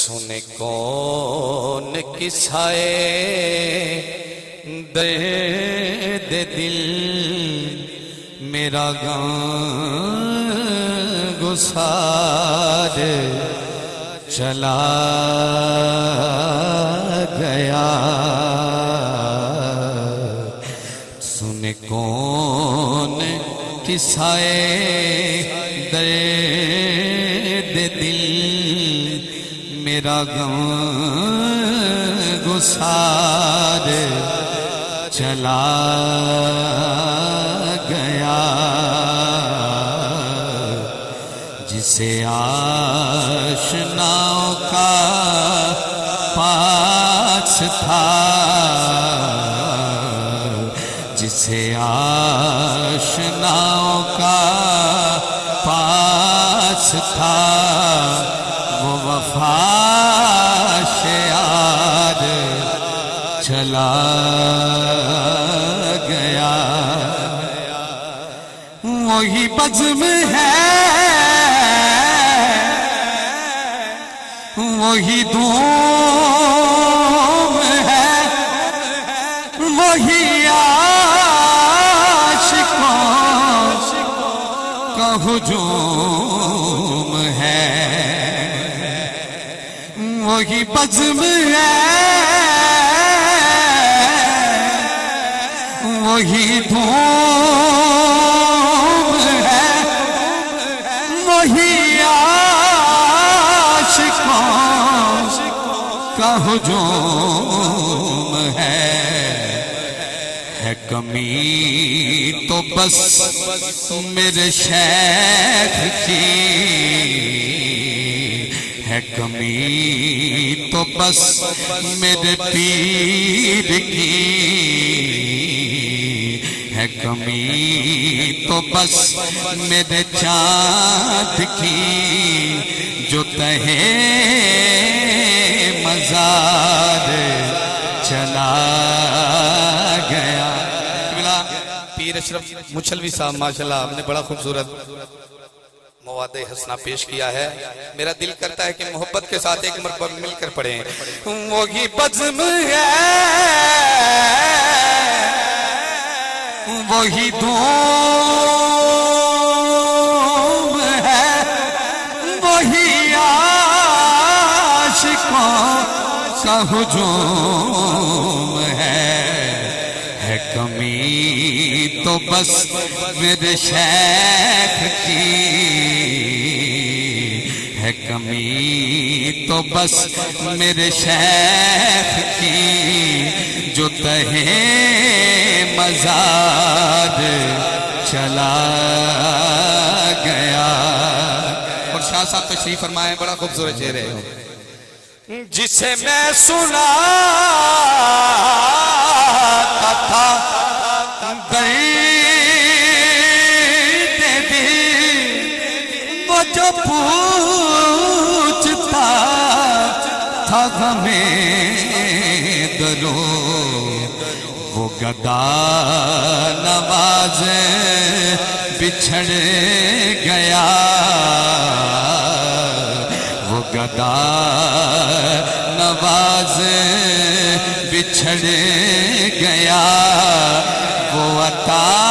سنے کون کسائے درد دل میرا گسار چلا گیا سنے کون کسائے درد دل میرا گسار چلا گیا جسے آشناؤں کا پاس تھا جسے آشناؤں کا پاس تھا وہ وفا شیار چلا گیا وہی بزم ہے وہی دھوم ہے وہی عاشقوں کا ہجوم ہے وہی بزم ہے وہی دھوم ہے وہی عاشقوں کا ہجوم ہے کمی تو بس میرے شیخ کی ہے کمی تو بس میرے پیر کی ہے کمی تو بس میرے چاند کی جو تہے مزار چلا گیا پیر اشرف مچھلوی صاحب ماشاءاللہ آپ نے بڑا خوبصورت مواد حسنہ پیش کیا ہے میرا دل کرتا ہے کہ محبت کے ساتھ ایک مرتبہ مل کر پڑھیں وہی بزم ہے وہی دھوم ہے وہی عاشقوں کا ہجوم ہے کمی تو بس میرے شیخ کی ہے کمی تو بس میرے شیخ کی جو تہے مزار چلا گیا اور شاہ صاحب تشریف فرمائے بڑا خوبصورت شعر ہے جسے میں سنا تھا درد دل وہ جو پوچھتا تھا ہمیں دلو وہ گدا نواز بچھڑ گیا وہ گدا نواز بچھڑ گیا وہ عطا